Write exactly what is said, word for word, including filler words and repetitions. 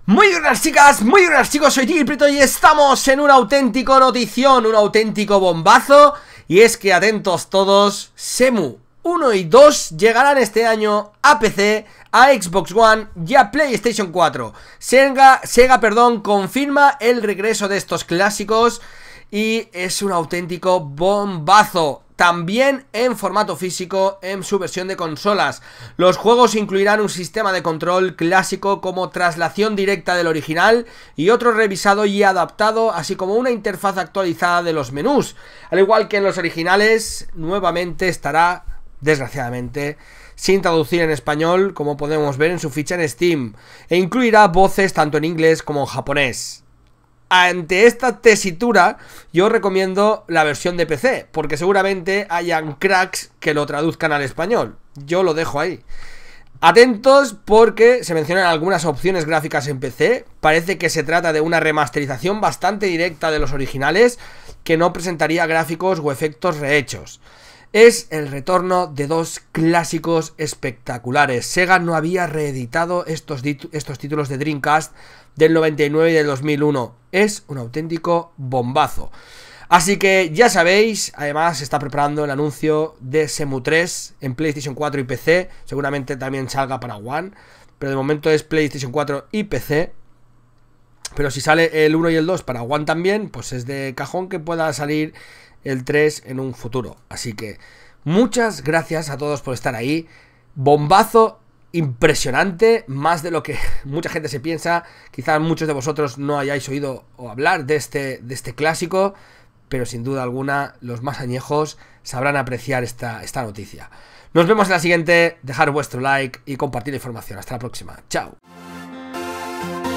Muy buenas chicas, muy buenas chicos, soy Tigreprieto y estamos en un auténtico notición, un auténtico bombazo. Y es que atentos todos, Shenmue uno y dos llegarán este año a P C, a Xbox One y a PlayStation cuatro. Sega, Sega perdón, confirma el regreso de estos clásicos y es un auténtico bombazo. También en formato físico en su versión de consolas. Los juegos incluirán un sistema de control clásico como traslación directa del original y otro revisado y adaptado, así como una interfaz actualizada de los menús. Al igual que en los originales, nuevamente estará, desgraciadamente, sin traducir en español, como podemos ver en su ficha en Steam, e incluirá voces tanto en inglés como en japonés. Ante esta tesitura, yo recomiendo la versión de P C, porque seguramente hayan cracks que lo traduzcan al español. Yo lo dejo ahí. Atentos porque se mencionan algunas opciones gráficas en P C. Parece que se trata de una remasterización bastante directa de los originales, que no presentaría gráficos o efectos rehechos. Es el retorno de dos clásicos espectaculares. Sega no había reeditado estos, estos títulos de Dreamcast del noventa y nueve y del dos mil uno. Es un auténtico bombazo. Así que ya sabéis, además se está preparando el anuncio de Shenmue tres en PlayStation cuatro y P C. Seguramente también salga para One, pero de momento es PlayStation cuatro y P C. Pero si sale el uno y el dos para One también, pues es de cajón que pueda salir el tres en un futuro. Así que muchas gracias a todos por estar ahí. Bombazo impresionante, más de lo que mucha gente se piensa. Quizás muchos de vosotros no hayáis oído o hablar de este, de este clásico, pero sin duda alguna los más añejos sabrán apreciar esta, esta noticia. Nos vemos en la siguiente. Dejar vuestro like y compartir la información. Hasta la próxima. Chao.